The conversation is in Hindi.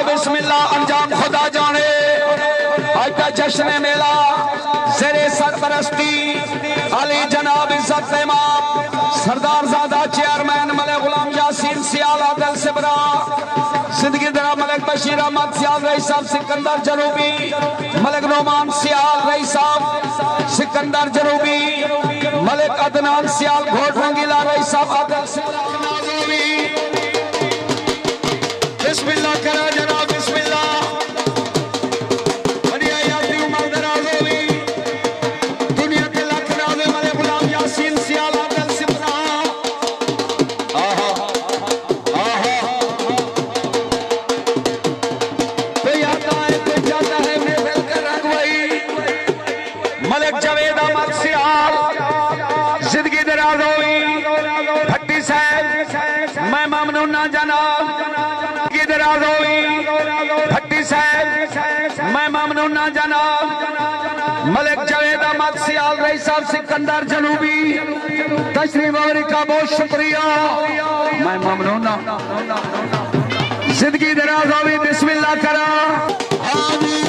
बिस्मिल्लाह अंजाम खुदा जाने। आज का जश्न मेला ज़ेरे सरपरस्ती अली जनाब इज्जत इमाम सरदार ज़ादा चेयरमैन मलिक गुलाम यासीन सियाल आदल सिबरा जिंदगी दरा मलिक बशीर अहमद सियाल रईस साहब सिकंदर जनूबी मलिक नोमान सियाल रईस साहब सिकंदर जनूबी मलिक अदनान सियाल घोट रंगीला रईस साहब आदल सिबरा बिस्मिल्लाह करा जनाब बिस्मिल्लाह बढ़िया यात्री उमर दराज होगी दुनिया के लाख राज़े मलिक गुलाम यासीन सियाल आदल सिबरा आहा आहा तो आता है तो जाता है महफिल का रंग वही मलिक जवेद अहमद सियाल जिंदगी दराज होगी भट्टी साहब मैं ममनून ना जनाब भट्टी साहब मैं ममनून ना जनाब मलिक जवेद अहमद सियाल रईस साहब सिकंदर जनूबी तशरीफ आवरी का बहुत शुक्रिया मैं ममनून ना जिंदगी दराज होगी बिस्मिल्लाह करा।